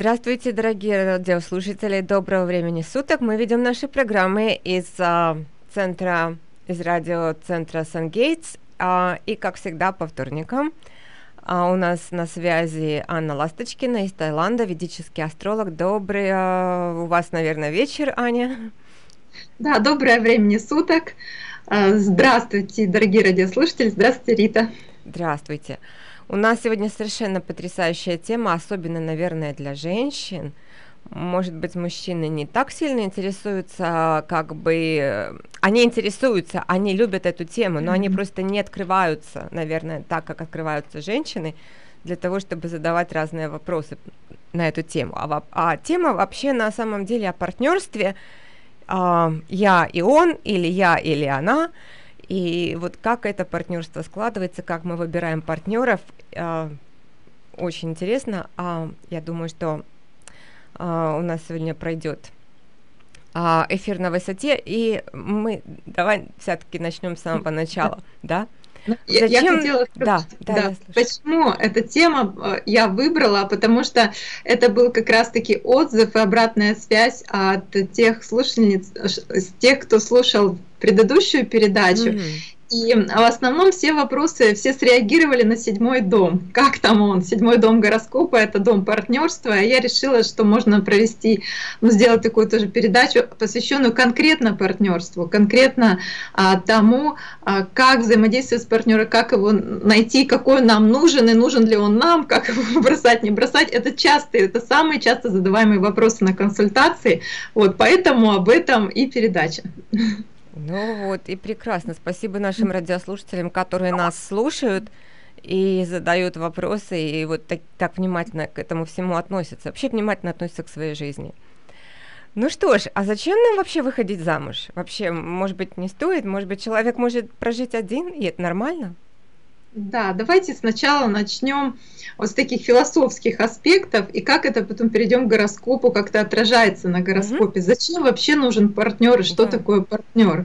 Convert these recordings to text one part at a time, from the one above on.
Здравствуйте, дорогие радиослушатели, доброго времени суток. Мы ведем наши программы из радиоцентра Сан-Гейтс, и, как всегда, по вторникам. У нас на связи Анна Ласточкина из Таиланда, ведический астролог. Добрый у вас, наверное, вечер, Аня. Да, доброе времени суток. Здравствуйте, дорогие радиослушатели. Здравствуйте, Рита. Здравствуйте. У нас сегодня совершенно потрясающая тема, особенно, наверное, для женщин. Может быть, мужчины не так сильно интересуются, они интересуются, они любят эту тему, но они просто не открываются, наверное, так, как открываются женщины, для того, чтобы задавать разные вопросы на эту тему. А тема вообще на самом деле о партнерстве. Я и он, или я, или она. И вот как это партнерство складывается, как мы выбираем партнеров, очень интересно. Я думаю, что у нас сегодня пройдет эфир на высоте, и мы давай все-таки начнем с самого начала, да? Я хотела сказать, почему эта тема я выбрала, потому что это был как раз-таки отзыв и обратная связь от тех слушательниц, тех, кто слушал предыдущую передачу. И в основном все вопросы, все среагировали на 7-й дом. Как там он? 7-й дом гороскопа — это дом партнерства. И я решила, что можно провести, сделать такую тоже передачу, посвященную конкретно партнерству, конкретно тому, как взаимодействовать с партнером, как его найти, какой он нам нужен, и нужен ли он нам, как его бросать, не бросать. Это самые часто задаваемые вопросы на консультации. Вот, поэтому об этом и передача. Ну вот, и прекрасно. Спасибо нашим радиослушателям, которые нас слушают и задают вопросы, и вот так внимательно к этому всему относятся. Вообще внимательно относятся к своей жизни. Ну что ж, а зачем нам вообще выходить замуж? Вообще, может быть, не стоит? Может быть, человек может прожить один, и это нормально? Да, давайте сначала начнем вот с таких философских аспектов, и как это потом перейдем к гороскопу, как это отражается на гороскопе. Зачем вообще нужен партнер и что такое партнер?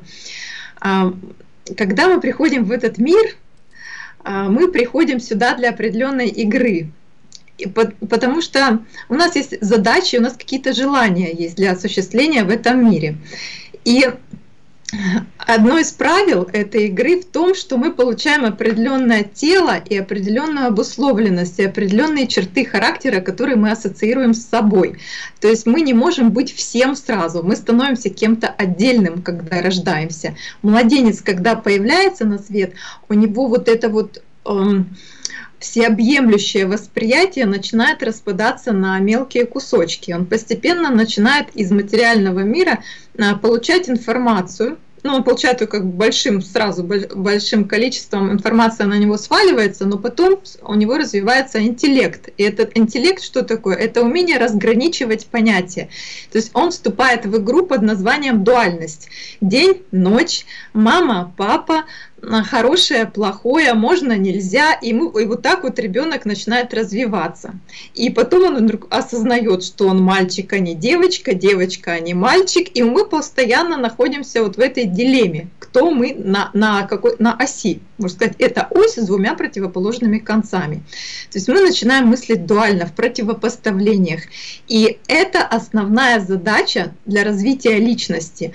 Когда мы приходим в этот мир, мы приходим сюда для определенной игры. Потому что у нас есть задачи, у нас какие-то желания есть для осуществления в этом мире. И одно из правил этой игры в том, что мы получаем определенное тело и определенную обусловленность, и определенные черты характера, которые мы ассоциируем с собой. То есть мы не можем быть всем сразу, мы становимся кем-то отдельным, когда рождаемся. Младенец, когда появляется на свет, у него вот это вот всеобъемлющее восприятие начинает распадаться на мелкие кусочки. Он постепенно начинает из материального мира получать информацию. Он получает ее как бы сразу большим количеством информации на него сваливается, но потом у него развивается интеллект. И этот интеллект что такое? Это умение разграничивать понятия. То есть он вступает в игру под названием дуальность. День, ночь, мама, папа, хорошее, плохое, можно, нельзя, и вот так вот ребенок начинает развиваться. И потом он вдруг осознает, что он мальчик, а не девочка, девочка, а не мальчик, и мы постоянно находимся вот в этой дилемме, кто мы на оси. Можно сказать, это ось с двумя противоположными концами. То есть мы начинаем мыслить дуально, в противопоставлениях. И это основная задача для развития личности.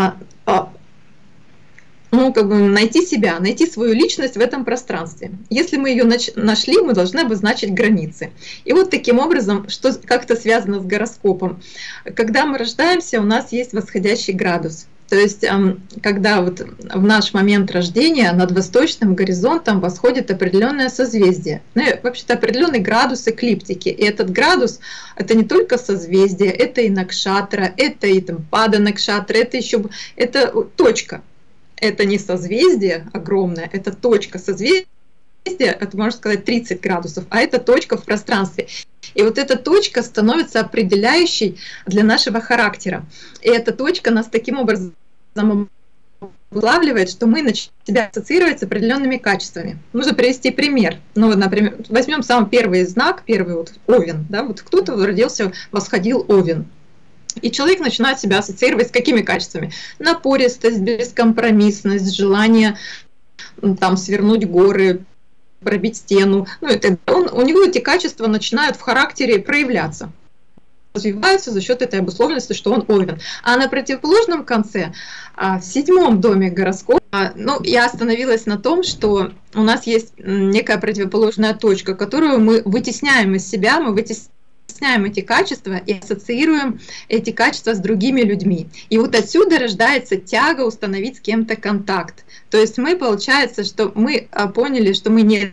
Найти себя, найти свою личность в этом пространстве. Если мы ее нашли, мы должны обозначить границы. И вот таким образом, как это связано с гороскопом. Когда мы рождаемся, у нас есть восходящий градус. То есть, когда вот в наш момент рождения над восточным горизонтом восходит определенное созвездие. Вообще-то определенный градус эклиптики. И этот градус — это не только созвездие, это и накшатра, это и пада накшатра, это точка. Это не созвездие огромное, это точка. Созвездие, это, можно сказать, 30 градусов, а это точка в пространстве. И вот эта точка становится определяющей для нашего характера. И эта точка нас таким образом улавливает, что мы начинаем себя ассоциировать с определенными качествами. Нужно привести пример. Например, возьмем самый первый знак, первый Овен. Да? Вот кто-то родился, восходил Овен. И человек начинает себя ассоциировать с какими качествами? Напористость, бескомпромиссность, желание свернуть горы, пробить стену. У него эти качества начинают в характере проявляться. развиваются за счет этой обусловленности, что он Овен. А на противоположном конце, в 7-м доме гороскопа, ну, я остановилась на том, что у нас есть некая противоположная точка, которую мы вытесняем из себя, мы вытесняем эти качества и ассоциируем эти качества с другими людьми. И вот отсюда рождается тяга установить с кем-то контакт. То есть мы, получается, что мы поняли, что мы не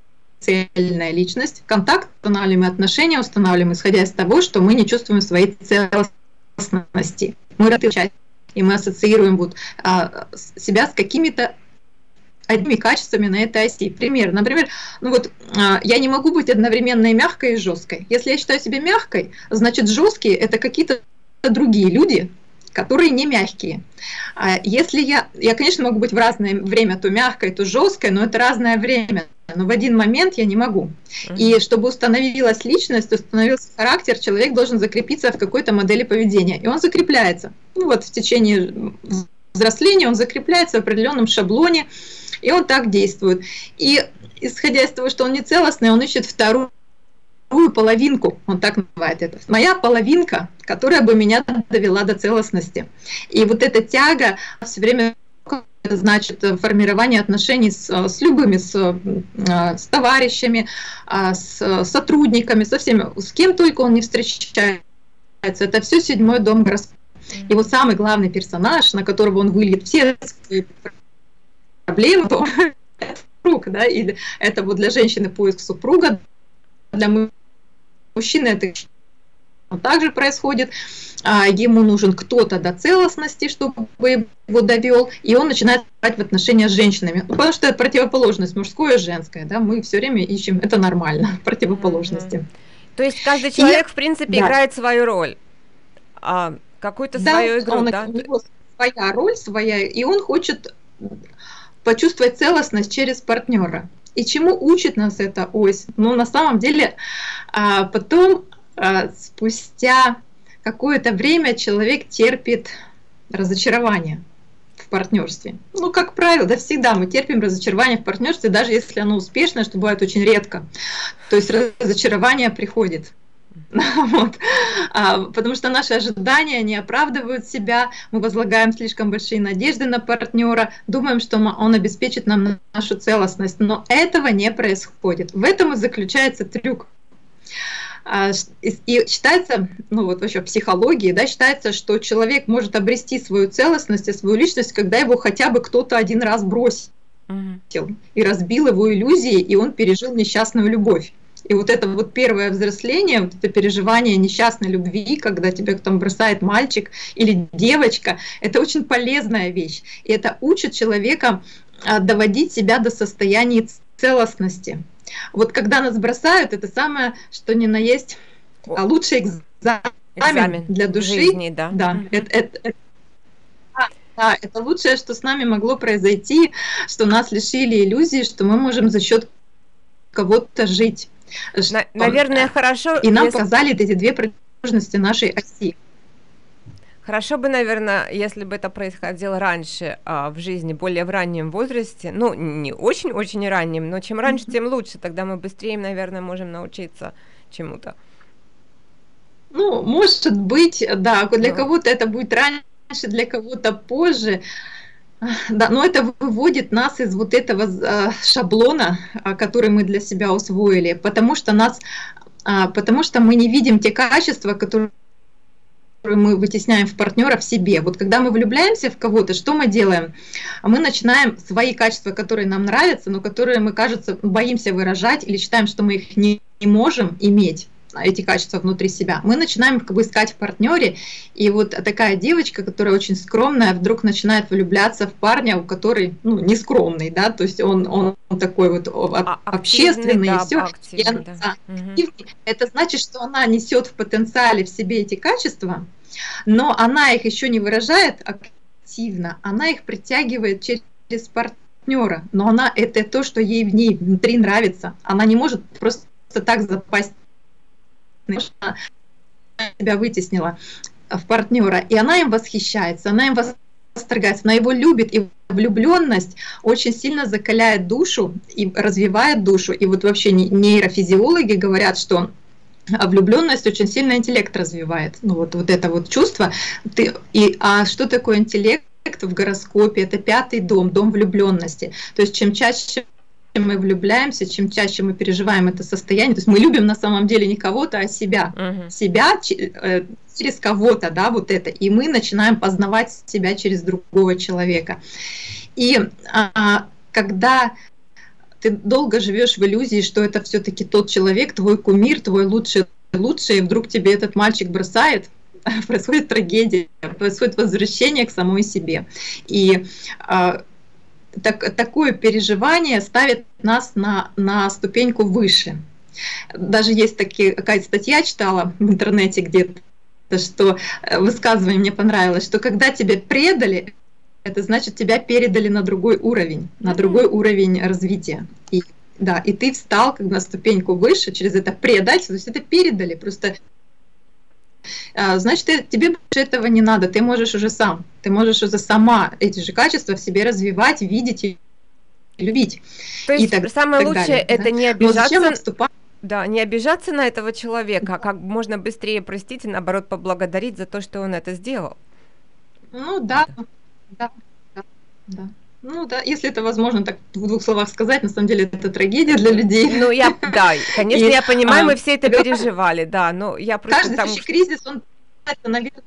цельная личность, контакт устанавливаем, отношения устанавливаем, исходя из того, что мы не чувствуем своей целостности. Мы и мы ассоциируем вот, себя с какими-то одними качествами на этой оси. Пример. Например, ну вот, я не могу быть одновременно и мягкой, и жесткой. Если я считаю себя мягкой, значит жесткие — это какие-то другие люди, которые не мягкие. Если я, конечно, могу быть в разное время то мягкой, то жесткой, но это разное время. Но в один момент я не могу. И чтобы установилась личность, установился характер, человек должен закрепиться в какой-то модели поведения. И он закрепляется. Ну вот в течение взросления он закрепляется в определенном шаблоне, и он так действует. И исходя из того, что он не целостный, он ищет вторую половинку, он так называет это. Моя половинка, которая бы меня довела до целостности. И вот эта тяга все время, это значит формирование отношений с любыми, с товарищами, с сотрудниками, со всеми, с кем только он не встречается. Это все 7-й дом гороскопа. И вот самый главный персонаж, на которого он выльет все свои проблемы, то это супруг, да, и это вот для женщины поиск супруга, для мужчины это также происходит. Ему нужен кто-то до целостности, чтобы его довел, и он начинает брать в отношения с женщинами. Потому что это противоположность мужское и женское, да, мы все время ищем, это нормально, противоположности. То есть каждый человек, в принципе, играет свою роль, какую-то свою игру, у него своя роль, своя, и он хочет почувствовать целостность через партнера. И чему учит нас эта ось? Ну, на самом деле, потом, спустя какое-то время, человек терпит разочарование в партнерстве. Ну, как правило, да, всегда мы терпим разочарование в партнерстве, даже если оно успешное, что бывает очень редко. То есть разочарование приходит. Вот. Потому что наши ожидания не оправдывают себя, мы возлагаем слишком большие надежды на партнера, думаем, что он обеспечит нам нашу целостность, но этого не происходит. В этом и заключается трюк. И считается, ну вот вообще в психологии, да, считается, что человек может обрести свою целостность и свою личность, когда его хотя бы кто-то один раз бросил и разбил его иллюзии, и он пережил несчастную любовь. И вот это вот первое взросление, вот это переживание несчастной любви, когда тебя там бросает мальчик или девочка, это очень полезная вещь. И это учит человека доводить себя до состояния целостности. Вот когда нас бросают, это самое, что ни на есть, лучший экзамен для души. Жизни, да. Да, это лучшее, что с нами могло произойти, что нас лишили иллюзий, что мы можем за счет кого-то жить. Наверное, хорошо. И нам показали эти две противоположности нашей оси. Хорошо бы, наверное, если бы это происходило раньше в жизни, более в раннем возрасте, ну, не очень-очень раннем, но чем раньше, тем лучше, тогда мы быстрее, наверное, можем научиться чему-то. Ну, может быть, да, для кого-то это будет раньше, для кого-то позже. Да, но это выводит нас из вот этого шаблона, который мы для себя усвоили, потому что мы не видим те качества, которые мы вытесняем в партнера в себе. Вот когда мы влюбляемся в кого-то, что мы делаем? Мы начинаем свои качества, которые нам нравятся, но которые мы, кажется, боимся выражать или считаем, что мы их не можем иметь, эти качества внутри себя, мы начинаем как бы искать в партнере, и вот такая девочка, которая очень скромная, вдруг начинает влюбляться в парня, у который, ну, не скромный, да, то есть он такой вот общественный, да, и все. Активный, да. Это значит, что она несет в потенциале в себе эти качества, но она их еще не выражает активно, она их притягивает через партнера, но это то, что ей в ней внутри нравится, она не может просто так запасть, себя вытеснила в партнера, и она им восхищается, она им восторгается, она его любит, и влюбленность очень сильно закаляет душу и развивает душу. И вот вообще нейрофизиологи говорят, что А влюбленность очень сильно интеллект развивает. Ну вот это вот чувство. А что такое интеллект в гороскопе? Это 5-й дом, дом влюбленности. То есть чем чаще мы влюбляемся, чем чаще мы переживаем это состояние, то есть мы любим на самом деле не кого-то, а себя. Себя через кого-то, да, вот это. И мы начинаем познавать себя через другого человека. И когда ты долго живешь в иллюзии, что это все-таки тот человек, твой кумир, твой лучший, и вдруг тебе этот мальчик бросает, происходит трагедия, происходит возвращение к самой себе. И такое переживание ставит нас на ступеньку выше. Даже есть какая-то статья, читала в интернете где-то, что высказывание мне понравилось, что когда тебя предали, это значит, тебя передали на другой уровень развития. И ты встал как на ступеньку выше через это предательство, то есть это передали, просто значит, тебе больше этого не надо, ты можешь уже сам, ты можешь уже сама эти же качества в себе развивать, видеть и любить. То есть самое лучшее это не обижаться. Да, не обижаться на этого человека, а как можно быстрее простить и наоборот поблагодарить за то, что он это сделал. Ну да. Ну да, если это возможно так в 2 словах сказать, на самом деле это трагедия для людей. Ну конечно, я понимаю, мы все это переживали, да, но я просто каждый следующий кризис, он, наверное,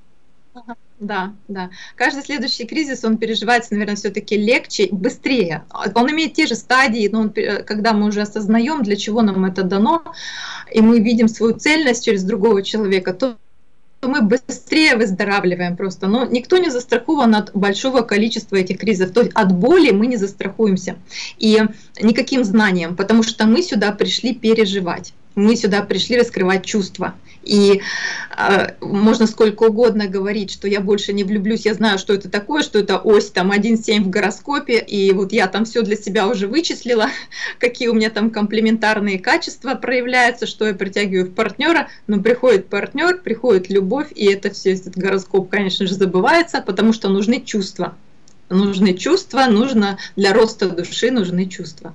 каждый следующий кризис, он переживается, наверное, все-таки легче, быстрее. Он имеет те же стадии, но когда мы уже осознаем, для чего нам это дано, и мы видим свою цельность через другого человека, то мы быстрее выздоравливаем просто. Но никто не застрахован от большого количества этих кризисов. То есть от боли мы не застрахуемся. И никаким знанием, потому что мы сюда пришли переживать. Мы сюда пришли раскрывать чувства. И можно сколько угодно говорить, что я больше не влюблюсь, я знаю, что это такое, что это ось там 1,7 в гороскопе, и вот я там все для себя уже вычислила, какие у меня там комплементарные качества проявляются, что я притягиваю в партнера, но приходит партнер, приходит любовь, и это все, этот гороскоп, конечно же, забывается, потому что нужны чувства. Нужны чувства, для роста души нужны чувства.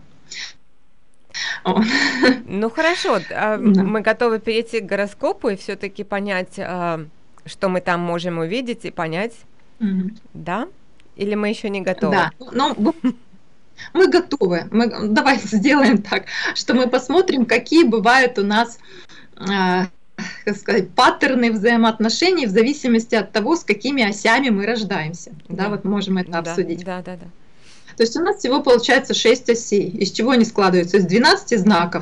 Ну хорошо, мы готовы перейти к гороскопу и все-таки понять, что мы там можем увидеть и понять, да? Или мы еще не готовы? Да, но мы готовы. Давай сделаем так, что мы посмотрим, какие бывают у нас, как сказать, паттерны взаимоотношений в зависимости от того, с какими осями мы рождаемся. Да, вот можем это обсудить. Да. То есть у нас всего получается 6 осей. Из чего они складываются? Из 12 знаков.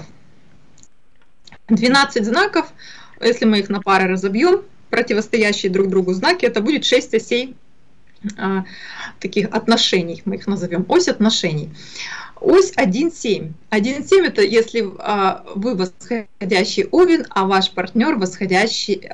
12 знаков, если мы их на пары разобьем, противостоящие друг другу знаки, это будет 6 осей таких отношений, мы их назовем, ось отношений. Ось 1,7. 1,7 это если вы восходящий Овен, а ваш партнер восходящий,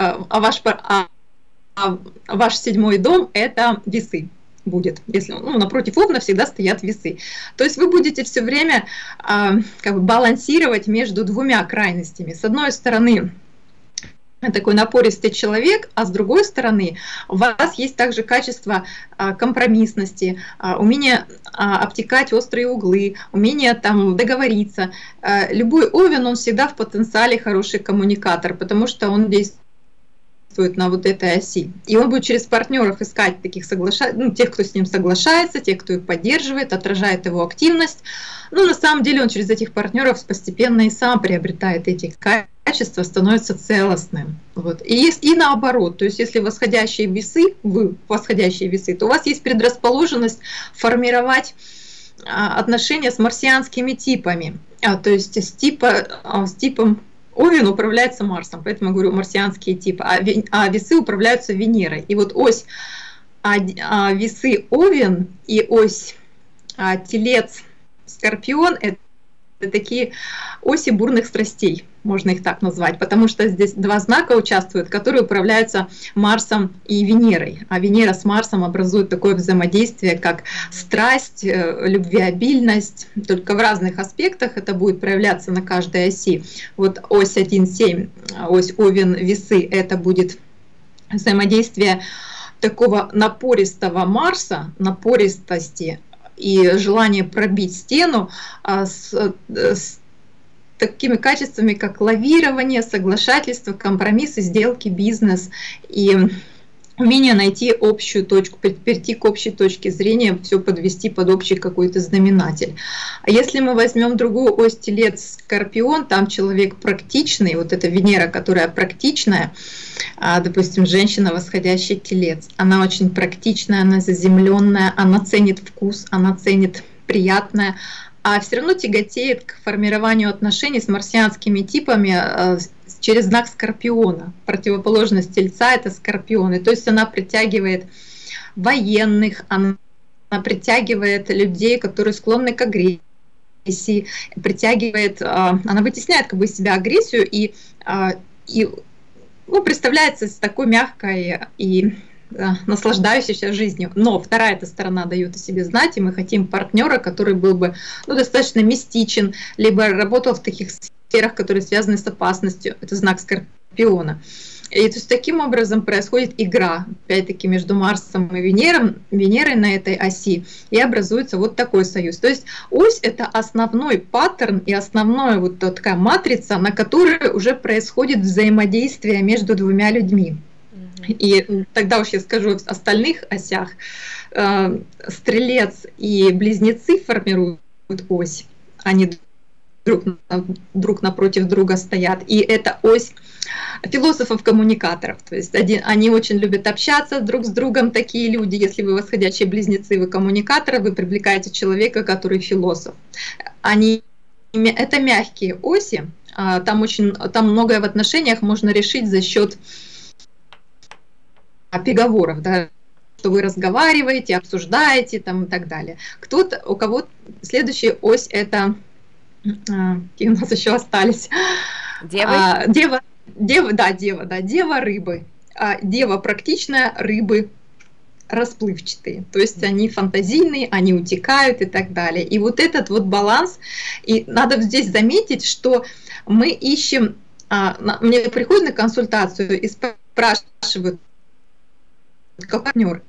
ваш 7-й дом это Весы. Будет, если напротив Овна всегда стоят Весы. То есть вы будете все время балансировать между 2 крайностями. С одной стороны, такой напористый человек, а с другой стороны, у вас есть также качество компромиссности, умение обтекать острые углы, умение там договориться. Любой Овен, он всегда в потенциале хороший коммуникатор, потому что он действует на вот этой оси. И он будет через партнеров искать таких тех, кто с ним соглашается, тех, кто их поддерживает, отражает его активность. Но на самом деле он через этих партнеров постепенно и сам приобретает эти качества, становится целостным. Вот. И наоборот, то есть если восходящие Весы, вы восходящие Весы, то у вас есть предрасположенность формировать отношения с марсианскими типами, то есть с типом Овен управляется Марсом, поэтому я говорю марсианские типы, а Весы управляются Венерой. И вот ось Весы Овен и ось Телец Скорпион – это такие оси бурных страстей, можно их так назвать, потому что здесь 2 знака участвуют, которые управляются Марсом и Венерой. А Венера с Марсом образуют такое взаимодействие, как страсть, любвеобильность, только в разных аспектах это будет проявляться на каждой оси. Вот ось 1,7, ось Овен-Весы, это будет взаимодействие такого напористого Марса, напористости, и желание пробить стену с такими качествами, как лавирование, соглашательство, компромиссы, сделки, бизнес и умение найти общую точку, прийти к общей точке зрения, все подвести под общий какой-то знаменатель. А если мы возьмем другую ось Телец-Скорпион, там человек практичный, вот эта Венера, которая практичная, допустим, женщина, восходящий Телец, она очень практичная, она заземленная, она ценит вкус, она ценит приятное, а все равно тяготеет к формированию отношений с марсианскими типами через знак Скорпиона. Противоположность Тельца — это Скорпионы. То есть она притягивает военных, она притягивает людей, которые склонны к агрессии, притягивает, она вытесняет как бы из себя агрессию и представляется такой мягкой и наслаждающейся жизнью. Но вторая эта сторона дает о себе знать, и мы хотим партнера, который был бы достаточно мистичен, либо работал в таких сферах, которые связаны с опасностью. Это знак Скорпиона. И то есть таким образом происходит игра, опять-таки, между Марсом и Венерой на этой оси, и образуется вот такой союз. То есть ось — это основной паттерн и основная вот такая матрица, на которой уже происходит взаимодействие между двумя людьми. И тогда уж я скажу о остальных осях. Стрелец и близнецы формируют ось, они друг напротив друга стоят. И это ось философов-коммуникаторов. То есть они очень любят общаться друг с другом, такие люди. Если вы восходящие близнецы, вы коммуникаторы, вы привлекаете человека, который философ. Это мягкие оси. Там многое в отношениях можно решить за счет переговоров, да, что вы разговариваете, обсуждаете там, и так далее. У кого следующая ось — это какие у нас еще остались? Дева рыбы. Дева практичная, рыбы расплывчатые. То есть они фантазийные, они утекают и так далее. И вот этот вот баланс, и надо здесь заметить, что мы ищем, мне приходят на консультацию и спрашивают, как партнер,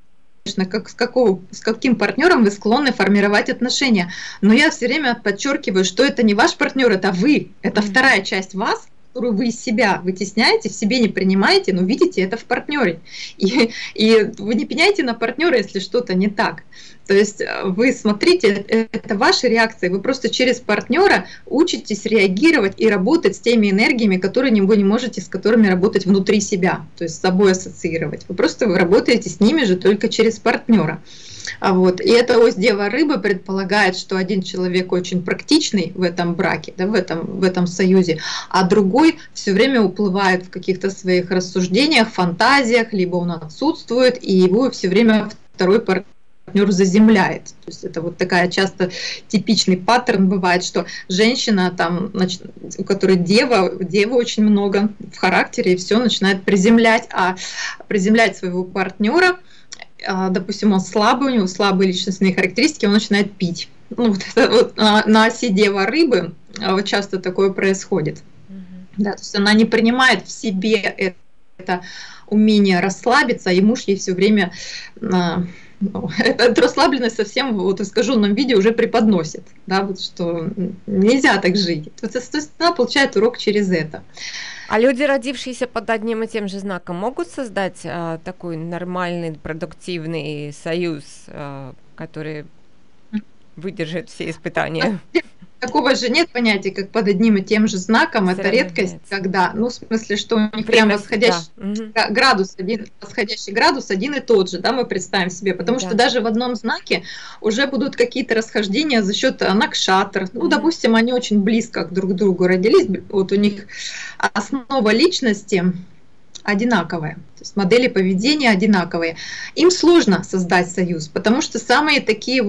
с каким партнером вы склонны формировать отношения. Но я все время подчеркиваю, что это не ваш партнер, это вы, это вторая часть вас, которую вы из себя вытесняете, в себе не принимаете, но видите это в партнере. И вы не пеняйте на партнера, если что-то не так. То есть вы смотрите, это ваши реакции, вы просто через партнера учитесь реагировать и работать с теми энергиями, которые вы не можете, с которыми работать внутри себя, то есть с собой ассоциировать. Вы работаете с ними же только через партнера. И эта ось Дева Рыбы предполагает, что один человек очень практичный в этом браке, да, в этом союзе, а другой все время уплывает в каких-то своих рассуждениях, фантазиях, либо он отсутствует, и его все время второй партнер заземляет. То есть это вот такая часто типичный паттерн бывает, что женщина, у которой девы очень много в характере, и все начинает приземлять своего партнера. Допустим, он слабый, у него слабые личностные характеристики, он начинает пить. На оси Дева Рыбы часто такое происходит. Да, то есть она не принимает в себе это умение расслабиться, и муж ей все время эту расслабленность совсем в искаженном виде уже преподносит, да, что нельзя так жить. То есть она получает урок через это. А люди, родившиеся под одним и тем же знаком, могут создать такой нормальный, продуктивный союз, который выдержит все испытания? Такого же нет понятия, как под одним и тем же знаком. Это редкость, когда, в смысле, что у них прям восходящий градус один и тот же, да, мы представим себе, потому что даже в одном знаке уже будут какие-то расхождения за счет накшатр. Допустим, они очень близко друг к другу родились, вот у них основа личности одинаковые, то есть модели поведения одинаковые. Им сложно создать союз, потому что самые такие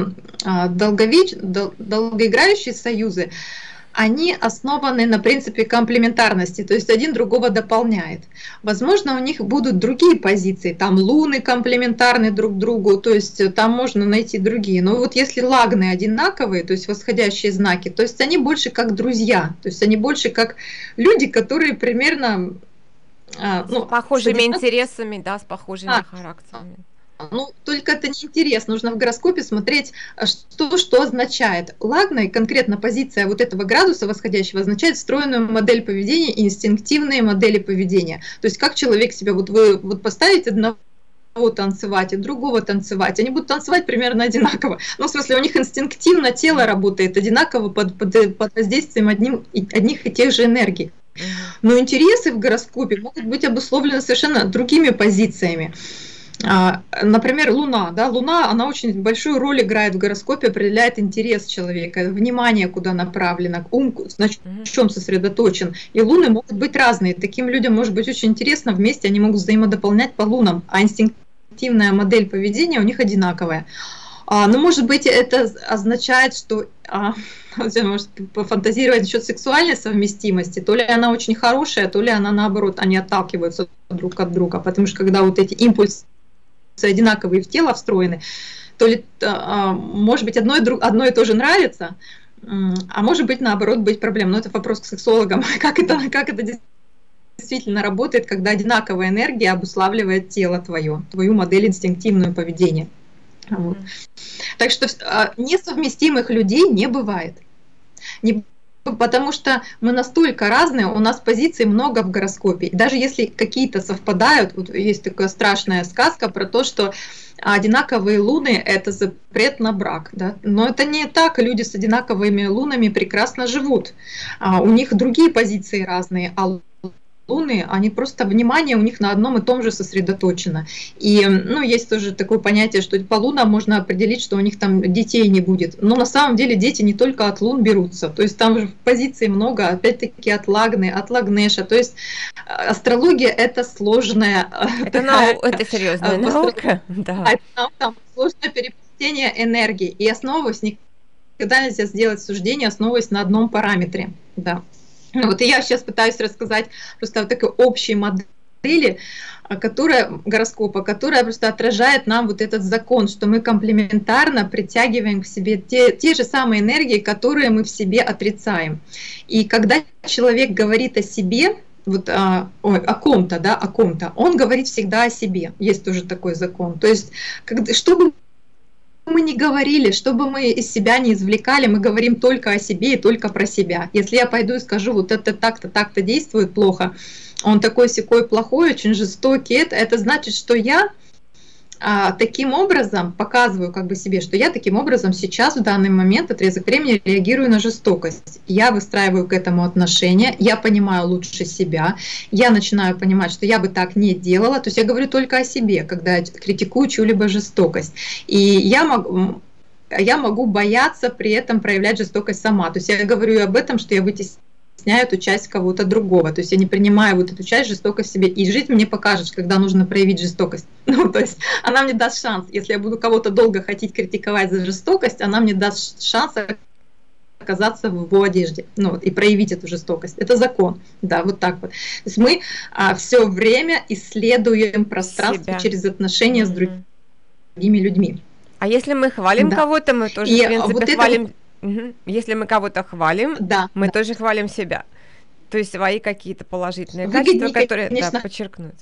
долгоиграющие союзы, они основаны на принципе комплементарности, то есть один другого дополняет. Возможно, у них будут другие позиции, там луны комплементарны друг другу, то есть там можно найти другие. Но вот если лагны одинаковые, то есть восходящие знаки, то есть они больше как друзья, то есть они больше как люди, которые примерно с похожими интересами, да, с похожими характерами. ну, только это не интерес. Нужно в гороскопе смотреть, что означает. Лагна и конкретно позиция вот этого градуса восходящего означает встроенную модель поведения и инстинктивные модели поведения. То есть как человек себя, вот вы вот поставите одного танцевать и другого танцевать, они будут танцевать примерно одинаково. Ну, в смысле, у них инстинктивно тело работает одинаково под воздействием одних и тех же энергий. Но интересы в гороскопе могут быть обусловлены совершенно другими позициями. Например, Луна. Да? Луна, она очень большую роль играет в гороскопе, определяет интерес человека, внимание куда направлено, ум на чем сосредоточен. И луны могут быть разные. Таким людям может быть очень интересно вместе, они могут взаимодополнять по лунам, а инстинктивная модель поведения у них одинаковая. Но, может быть, это означает, что может пофантазировать насчет сексуальной совместимости, то ли она очень хорошая, то ли она наоборот, они отталкиваются друг от друга, потому что когда вот эти импульсы одинаковые в тело встроены, то ли, может быть, одно и то же нравится, а может быть, наоборот, быть проблем. Но это вопрос к сексологам, как это действительно работает, когда одинаковая энергия обуславливает тело твое, твою модель инстинктивного поведения. Вот. Так что несовместимых людей не бывает. Потому что мы настолько разные, у нас позиций много в гороскопе. И даже если какие-то совпадают, вот есть такая страшная сказка про то, что одинаковые луны – это запрет на брак. Да? Но это не так, люди с одинаковыми лунами прекрасно живут. У них другие позиции разные, а луны, они просто, внимание у них на одном и том же сосредоточено. И ну, есть тоже такое понятие, что по лунам можно определить, что у них там детей не будет. Но на самом деле дети не только от лун берутся. То есть там же позиций много, опять-таки от Лагны, от Лагнеша. То есть астрология – это сложная… Это серьезная наука. Да. Там сложное переплетение энергии. И основываясь, никогда нельзя сделать суждение, основываясь на одном параметре. Да. Вот и я сейчас пытаюсь рассказать просто о такой общей модели гороскопа, которая просто отражает нам вот этот закон, что мы комплементарно притягиваем к себе те же самые энергии, которые мы в себе отрицаем. И когда человек говорит о себе, вот о ком-то, да, о ком-то, он говорит всегда о себе. Есть тоже такой закон. То есть, чтобы мы не говорили, что бы мы из себя не извлекали, мы говорим только о себе и только про себя. Если я пойду и скажу, вот это так-то, так-то действует плохо, он такой-сякой плохой, очень жестокий, это значит, что я таким образом показываю как бы себе, что я таким образом сейчас в данный момент, отрезок времени, реагирую на жестокость. Я выстраиваю к этому отношения, я понимаю лучше себя, я начинаю понимать, что я бы так не делала. То есть я говорю только о себе, когда я критикую чью-либо жестокость. И я могу бояться при этом проявлять жестокость сама. То есть я говорю об этом, что я вытесняю эту часть кого-то другого. То есть я не принимаю вот эту часть жестокость в себе. И жизнь мне покажет, когда нужно проявить жестокость. Ну, то есть она мне даст шанс. Если я буду кого-то долго хотеть критиковать за жестокость, она мне даст шанс оказаться в его одежде, ну, вот, и проявить эту жестокость. Это закон. Да, вот так вот. То есть мы все время исследуем пространство себя через отношения с другими людьми. А если мы хвалим кого-то, мы тоже, в принципе, вот хвалим. Если мы кого-то хвалим, мы тоже хвалим себя. То есть свои какие-то положительные качества, которые подчеркнуть.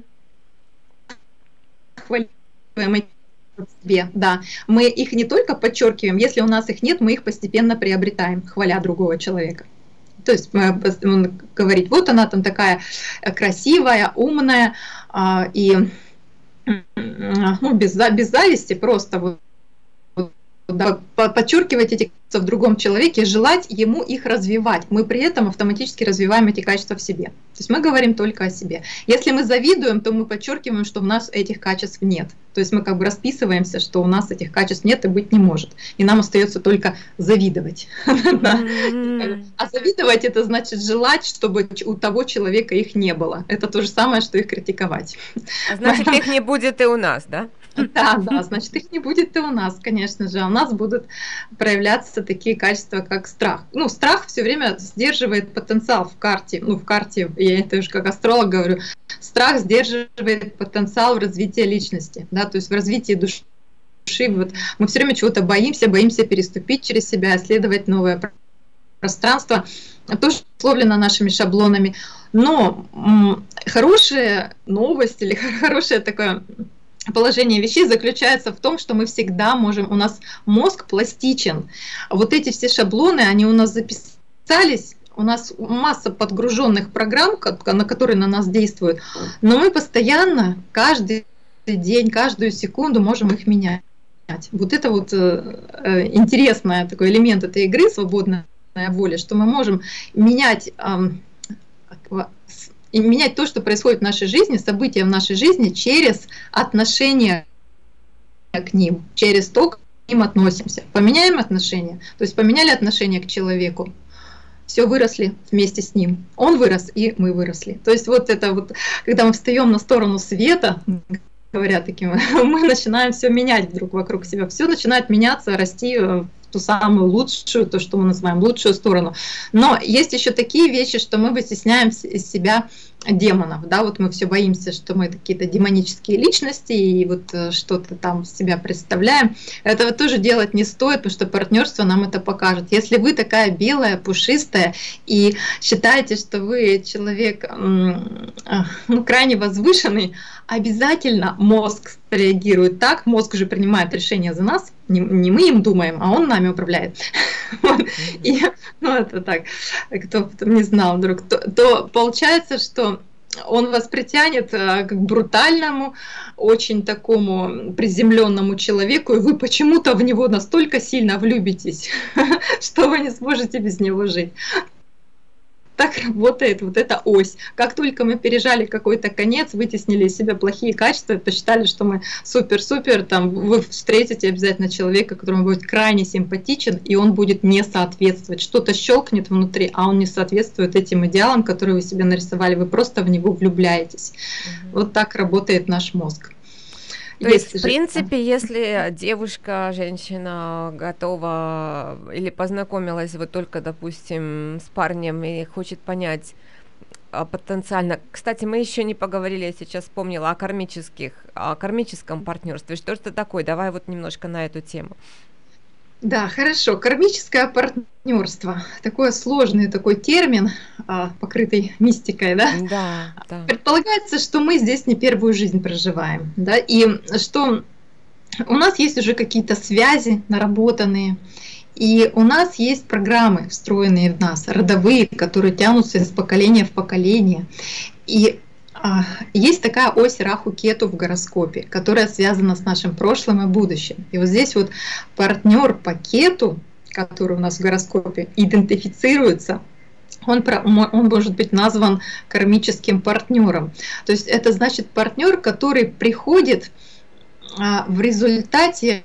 Хвалим себе, да. Мы их не только подчеркиваем, если у нас их нет, мы их постепенно приобретаем, хваля другого человека. То есть мы говорить, вот она там такая красивая, умная, и ну, без зависти просто вот. Да, подчеркивать эти качества в другом человеке, желать ему их развивать. Мы при этом автоматически развиваем эти качества в себе. То есть мы говорим только о себе. Если мы завидуем, то мы подчеркиваем, что у нас этих качеств нет. То есть мы как бы расписываемся, что у нас этих качеств нет и быть не может. И нам остается только завидовать. А завидовать — это значит желать, чтобы у того человека их не было. Это то же самое, что их критиковать. Значит, их не будет и у нас, да? Да, значит, их не будет и у нас, конечно же. У нас будут проявляться такие качества, как страх. Ну, страх все время сдерживает потенциал в карте. Ну, в карте, я это уже как астролог говорю, страх сдерживает потенциал в развитии личности, да, то есть в развитии души. Вот мы все время чего-то боимся переступить через себя, исследовать новое пространство. Тоже условлено нашими шаблонами. Но хорошая новость или хорошее такое положение вещей заключается в том, что мы всегда можем, у нас мозг пластичен. Вот эти все шаблоны, они у нас записались, у нас масса подгруженных программ, на которые на нас действуют, но мы постоянно, каждый день, каждую секунду можем их менять. Вот это вот интересный такой элемент этой игры, свободная воля, что мы можем менять и менять то, что происходит в нашей жизни, события в нашей жизни через отношение к ним, через то, как к ним относимся. Поменяем отношения, то есть поменяли отношение к человеку, все, выросли вместе с ним. Он вырос, и мы выросли. То есть вот это вот, когда мы встаем на сторону света, говоря таким, мы начинаем все менять друг вокруг себя, все начинает меняться, расти в ту самую лучшую, то, что мы называем лучшую сторону. Но есть еще такие вещи, что мы вытесняем из себя демонов, да, вот мы все боимся, что мы какие-то демонические личности и вот что-то там себя представляем. Этого тоже делать не стоит, потому что партнерство нам это покажет. Если вы такая белая, пушистая и считаете, что вы человек крайне возвышенный, обязательно мозг реагирует так, мозг уже принимает решение за нас, не мы им думаем, а он нами управляет. И, это так, кто не знал вдруг, то получается, что он вас притянет к брутальному, очень такому приземленному человеку, и вы почему-то в него настолько сильно влюбитесь, что вы не сможете без него жить. Так работает вот эта ось. Как только мы пережали какой-то конец, вытеснили из себя плохие качества, посчитали, что мы супер-супер, там вы встретите обязательно человека, которому будет крайне симпатичен, и он будет не соответствовать. Что-то щелкнет внутри, а он не соответствует этим идеалам, которые вы себе нарисовали. Вы просто в него влюбляетесь. Вот так работает наш мозг. То есть, в принципе, если девушка, женщина готова или познакомилась вот только, допустим, с парнем и хочет понять потенциально... Кстати, мы еще не поговорили, я сейчас вспомнила о кармическом партнерстве. Что это такое? Давай вот немножко на эту тему. Да, хорошо. Кармическое партнерство. Такой сложный такой термин, покрытый мистикой, да? Да, да. Предполагается, что мы здесь не первую жизнь проживаем, да, и что у нас есть уже какие-то связи наработанные, и у нас есть программы, встроенные в нас, родовые, которые тянутся из поколения в поколение. И есть такая ось Раху-Кету в гороскопе, которая связана с нашим прошлым и будущим. И вот здесь вот партнер по Кету, который у нас в гороскопе идентифицируется, он может быть назван кармическим партнером. То есть это значит партнер, который приходит в результате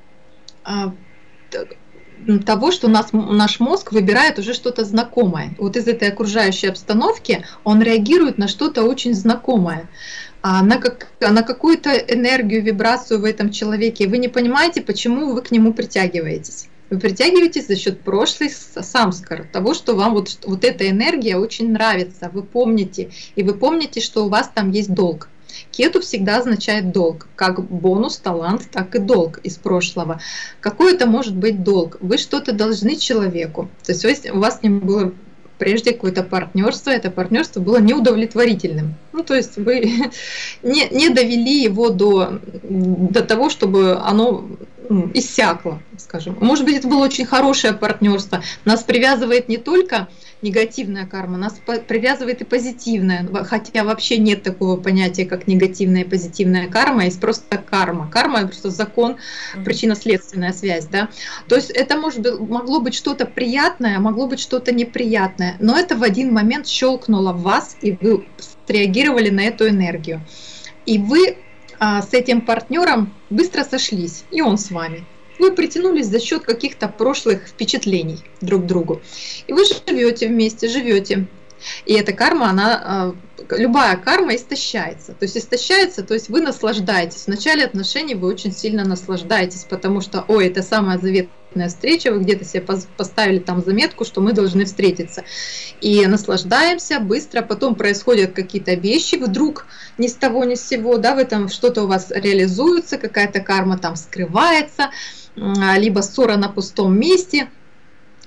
того, что наш мозг выбирает уже что-то знакомое. Вот из этой окружающей обстановки он реагирует на что-то очень знакомое, на какую-то энергию, вибрацию в этом человеке. Вы не понимаете, почему вы к нему притягиваетесь. Вы притягиваетесь за счет прошлой самскар, того, что вам вот эта энергия очень нравится, вы помните, и вы помните, что у вас там есть долг. Кету всегда означает долг, как бонус, талант, так и долг из прошлого. Какой это может быть долг? Вы что-то должны человеку, то есть у вас с ним было прежде какое-то партнерство, это партнерство было неудовлетворительным. То есть вы не довели его до того, чтобы оно иссякло, скажем. Может быть, это было очень хорошее партнерство. Нас привязывает не только негативная карма, нас привязывает и позитивная, хотя вообще нет такого понятия, как негативная и позитивная карма, есть просто карма. Карма — это просто закон, причинно-следственная связь, да. То есть это могло быть что-то приятное, могло быть что-то неприятное, но это в один момент щелкнуло в вас, и вы среагировали на эту энергию. И вы с этим партнером быстро сошлись, и он с вами. Вы притянулись за счет каких-то прошлых впечатлений друг к другу. И вы живете вместе, живете. И эта карма, любая карма истощается. То есть вы наслаждаетесь. В начале отношений вы очень сильно наслаждаетесь, потому что, это самая заветная встреча, вы где-то себе поставили там заметку, что мы должны встретиться. И наслаждаемся быстро, потом происходят какие-то вещи, вдруг ни с того ни с сего, да, в этом что-то у вас реализуется, какая-то карма там скрывается, либо ссора на пустом месте.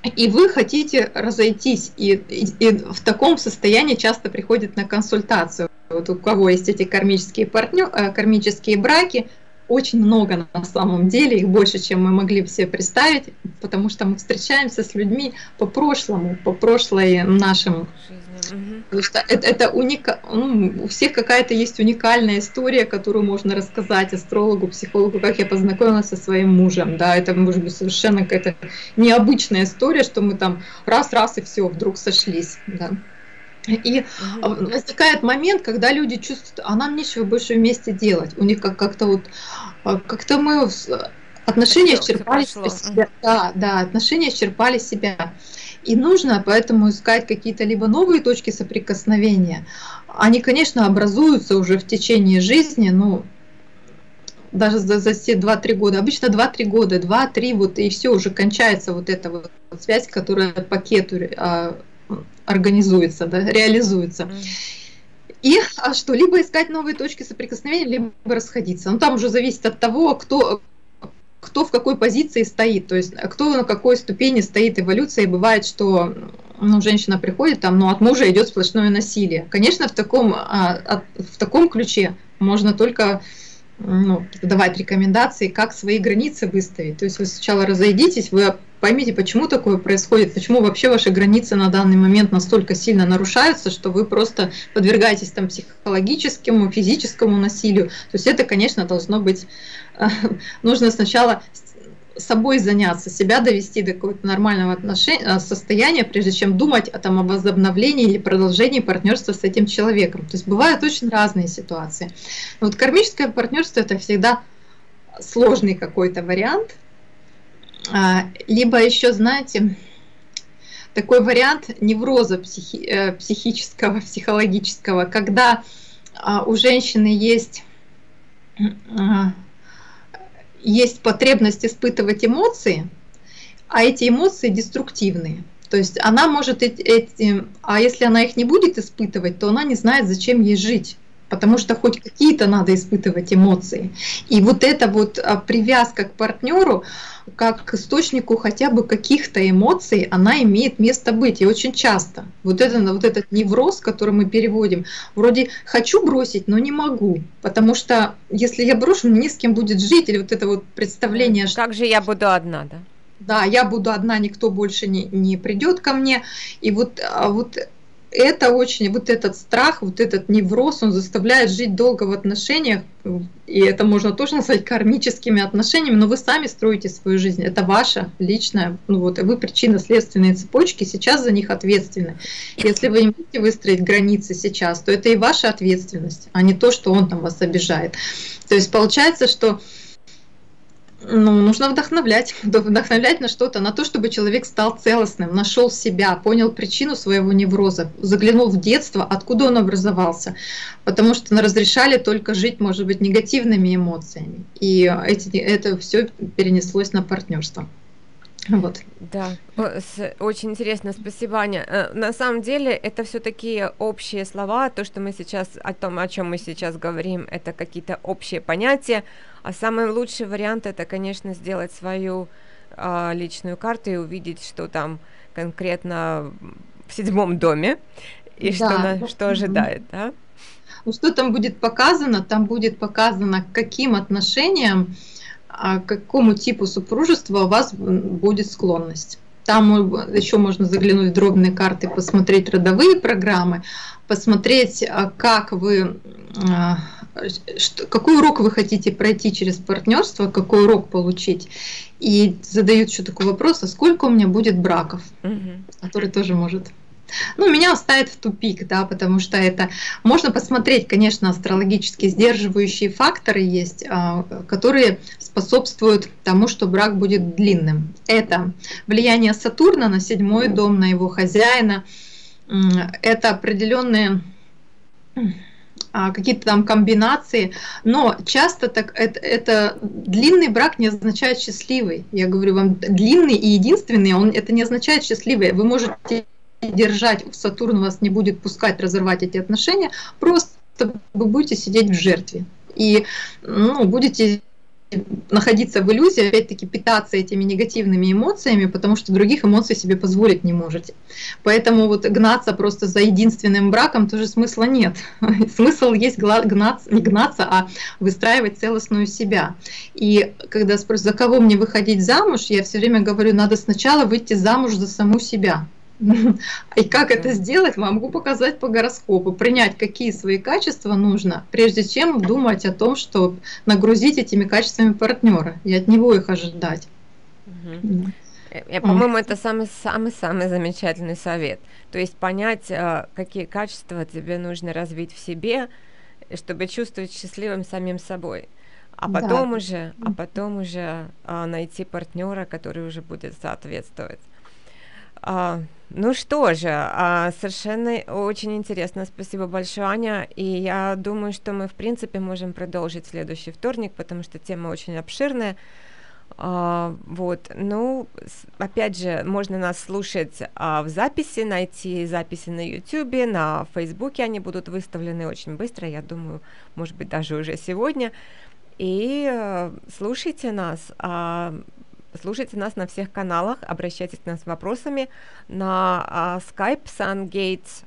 и вы хотите разойтись, и в таком состоянии часто приходят на консультацию. Вот у кого есть эти кармические браки, очень много на самом деле, их больше, чем мы могли бы себе представить, потому что мы встречаемся с людьми по прошлому, по прошлой нашему. Потому что это у всех какая-то есть уникальная история, которую можно рассказать астрологу, психологу, как я познакомилась со своим мужем. Да, это может быть совершенно какая-то необычная история, что мы там раз и все, вдруг сошлись. Да. И возникает момент, когда люди чувствуют, а нам нечего больше вместе делать. У них как-то мы отношения исчерпали себя. Да, отношения исчерпали себя. И нужно поэтому искать какие-то либо новые точки соприкосновения. Они, конечно, образуются уже в течение жизни, но даже за все 2-3 года. Обычно 2-3 года, 2-3, вот и все, уже кончается вот эта вот связь, которая по пакету организуется, да, реализуется. И что, либо искать новые точки соприкосновения, либо расходиться. Но там уже зависит от того, кто в какой позиции стоит, то есть кто на какой ступени стоит эволюция. И бывает, что женщина приходит, но от мужа идет сплошное насилие. Конечно, в таком ключе можно только давать рекомендации, как свои границы выставить. То есть вы сначала разойдитесь, вы поймите, почему такое происходит, почему вообще ваши границы на данный момент настолько сильно нарушаются, что вы просто подвергаетесь там психологическому, физическому насилию. То есть это, конечно, должно быть, нужно сначала собой заняться, себя довести до какого-то нормального состояния, прежде чем думать о возобновлении или продолжении партнерства с этим человеком. То есть бывают очень разные ситуации. Но вот кармическое партнерство — это всегда сложный какой-то вариант. Либо еще, знаете, такой вариант невроза психического, психологического, когда у женщины есть потребность испытывать эмоции, а эти эмоции деструктивные. То есть она может а если она их не будет испытывать, то она не знает, зачем ей жить. Потому что хоть какие-то надо испытывать эмоции. И вот эта вот привязка к партнеру, как к источнику хотя бы каких-то эмоций, она имеет место быть. И очень часто вот этот невроз, который мы переводим, вроде хочу бросить, но не могу. Потому что если я брошу, мне не с кем будет жить. Или вот это вот представление, что... Как же я буду одна, да? Да, я буду одна, никто больше не придет ко мне. И вот это очень, вот этот страх, вот этот невроз, он заставляет жить долго в отношениях, и это можно тоже назвать кармическими отношениями, но вы сами строите свою жизнь, это ваша личная, вы причинно-следственные цепочки, сейчас за них ответственны. Если вы не будете выстроить границы сейчас, то это и ваша ответственность, а не то, что он там вас обижает. То есть получается, что нужно вдохновлять на что-то, на то, чтобы человек стал целостным, нашел себя, понял причину своего невроза, заглянул в детство, откуда он образовался, потому что разрешали только жить, может быть, негативными эмоциями, и это все перенеслось на партнерство. Вот. Да, очень интересно, спасибо, Аня. На самом деле это все такие общие слова, то, что мы сейчас, о чем мы сейчас говорим, это какие-то общие понятия, а самый лучший вариант это, конечно, сделать свою личную карту и увидеть, что там конкретно в 7-м доме и что ожидает, да? Что там будет показано? Там будет показано, к каким отношениям, к какому типу супружества у вас будет склонность. Там еще можно заглянуть в дробные карты, посмотреть родовые программы, посмотреть, какой урок вы хотите пройти через партнерство, какой урок получить. И задают еще такой вопрос, а сколько у меня будет браков, который тоже может... меня ставит в тупик, да, потому что это можно посмотреть, конечно, астрологически сдерживающие факторы есть, которые способствуют тому, что брак будет длинным. Это влияние Сатурна на 7-й дом, на его хозяина, это определенные какие-то там комбинации, но часто это длинный брак не означает счастливый. Я говорю вам, длинный и единственный, это не означает счастливый. Вы можете держать, Сатурн вас не будет пускать разорвать эти отношения, просто вы будете сидеть в жертве и будете находиться в иллюзии, опять-таки питаться этими негативными эмоциями, потому что других эмоций себе позволить не можете. Поэтому вот гнаться просто за единственным браком тоже смысла нет. Смысл есть гнаться, не гнаться, а выстраивать целостную себя. И когда спрашивают, за кого мне выходить замуж, я все время говорю, надо сначала выйти замуж за саму себя. И как это сделать, могу показать по гороскопу, принять, какие свои качества нужно, прежде чем думать о том, что нагрузить этими качествами партнера и от него их ожидать. По-моему, это самый-самый замечательный совет. То есть понять, какие качества тебе нужно развить в себе, чтобы чувствовать счастливым самим собой. А потом уже найти партнера, который уже будет соответствовать. Ну что же, совершенно очень интересно. Спасибо большое, Аня. И я думаю, что мы, в принципе, можем продолжить в следующий вторник, потому что тема очень обширная. Вот. Ну, опять же, можно нас слушать в записи, найти записи на YouTube, на Фейсбуке они будут выставлены очень быстро, я думаю, может быть, даже уже сегодня. И слушайте нас. Слушайте нас на всех каналах, обращайтесь к нам с вопросами на Skype SunGates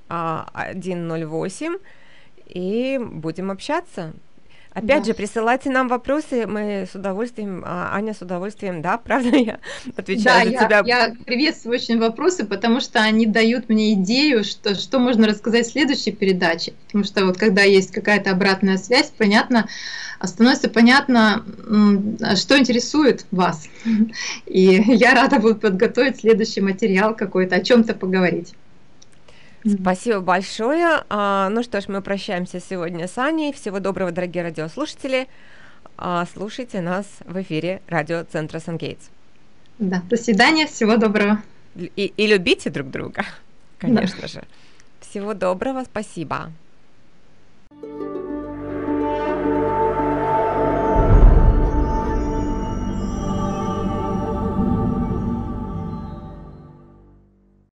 108 и будем общаться. Опять же, присылайте нам вопросы, мы с удовольствием, Аня с удовольствием, да, правда, я отвечаю за тебя. Я приветствую очень вопросы, потому что они дают мне идею, что можно рассказать в следующей передаче, потому что вот когда есть какая-то обратная связь, становится понятно, что интересует вас, и я рада буду подготовить следующий материал какой-то, о чем-то поговорить. Спасибо большое. Ну что ж, мы прощаемся сегодня с Аней. Всего доброго, дорогие радиослушатели. Слушайте нас в эфире радиоцентра SunGates. Да, до свидания, всего доброго. И любите друг друга, конечно же. Всего доброго, спасибо.